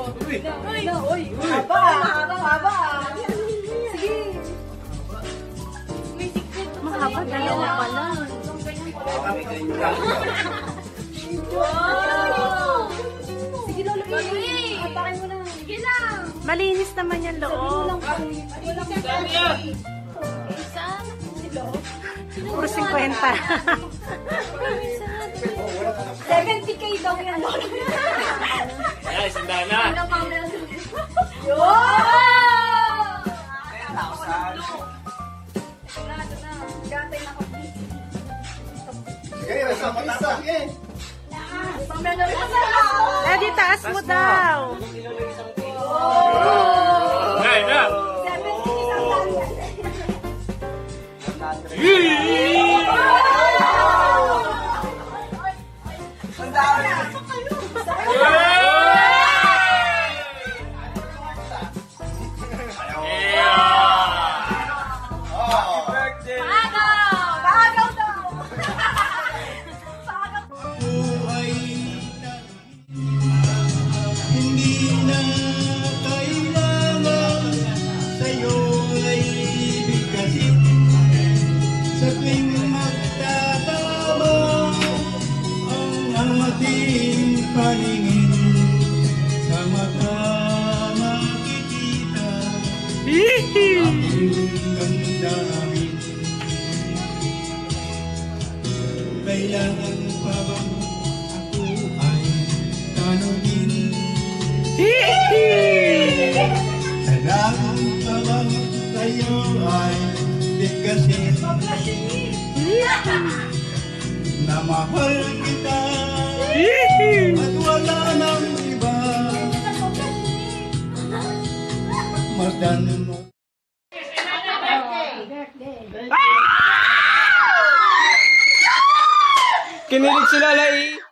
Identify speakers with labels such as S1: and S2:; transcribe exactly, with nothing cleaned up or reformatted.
S1: Uy! Haba! Haba! Sige!
S2: Mahaba, dalawa pala.
S1: Wow! Sige, Lolo. Atakin mo na. Sige lang.
S2: Malinis naman yung loob. Puro fifty.
S1: seventy K daw yan, Lolo.
S3: Ay, sandaan na.
S1: Wow!
S4: Sige, nasa matasa. Sige.
S2: Eh, di taas mo daw.
S3: Ay, na.
S5: Sa tuwing magtatama ang ating paningin sa mata makikita ang damdamin. Kailangan pa bang ako ay tanungin? Kailangan pa bang tayo ay bigkasin? Na mahal kita at wala nang iba masdan mo.
S3: Kinilig si Lola eh.